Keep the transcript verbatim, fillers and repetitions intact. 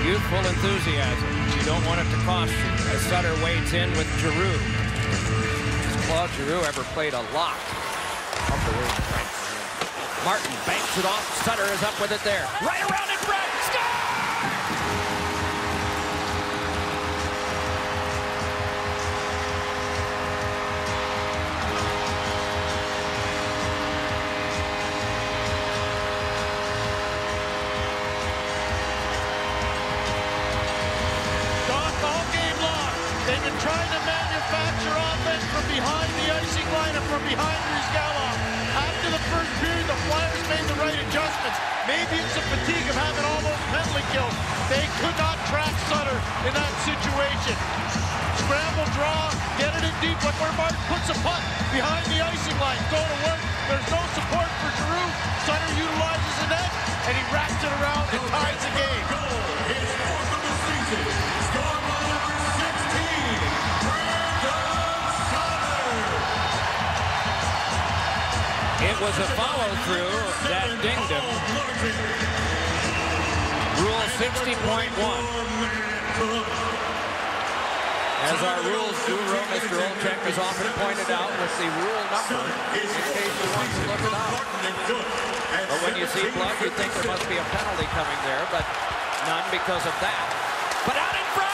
Youthful enthusiasm. You don't want it to cost you. As Sutter wades in with Giroux. Has Claude Giroux ever played a lot? Unbelievable. Martin banks it off. Sutter is up with it there. Right around in front. Score! They've been trying to manufacture offense from behind the icing line and from behind Rizgalov. After the first period, the Flyers made the right adjustments. Maybe it's the fatigue of having all those penalty kills. They could not track Sutter in that situation. Scramble, draw, get it in deep, like where Martin puts a puck behind the icing line. Go to work. There's no support for Giroux. Sutter utilizes the net, and he wraps it around and ties the game. His fourth of the season. Score number sixteen. It was a follow-through that dinged him. Rule sixty point one. As our rules guru, Mister Olczyk, has often pointed out, with the rule number in case you want to look it up. But when you see blood, you think there must be a penalty coming there, but none because of that. But out in front!